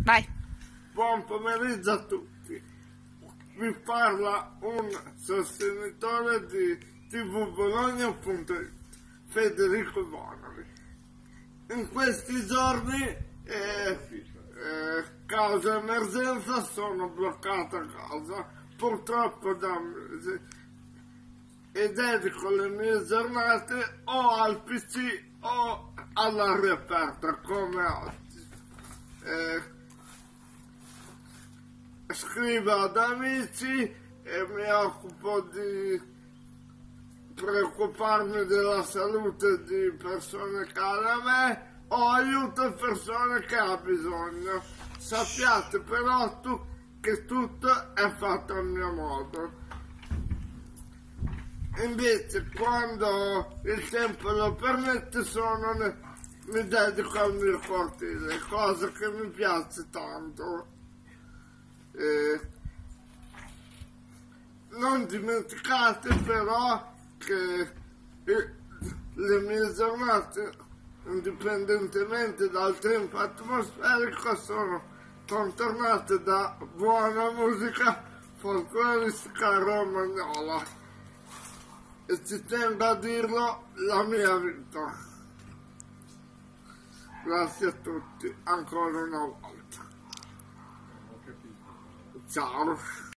Vai. Buon pomeriggio a tutti. Vi parla un sostenitore di tvbologna.it, Federico Bonoli. In questi giorni, causa emergenza, sono bloccato a casa, purtroppo da mesi, e dedico le mie giornate o al PC o all'aria aperta, come oggi. Scrivo ad amici e mi occupo di preoccuparmi della salute di persone care a me o aiuto persone che hanno bisogno. Sappiate però che tutto è fatto a mio modo. Invece quando il tempo lo permette mi dedico al mio cortile, cosa che mi piace tanto. Non dimenticate però che le mie giornate, indipendentemente dal tempo atmosferico, sono contornate da buona musica folcloristica romagnola. E ci tengo a dirlo, la mia vita. Grazie a tutti, ancora una volta. Ciao.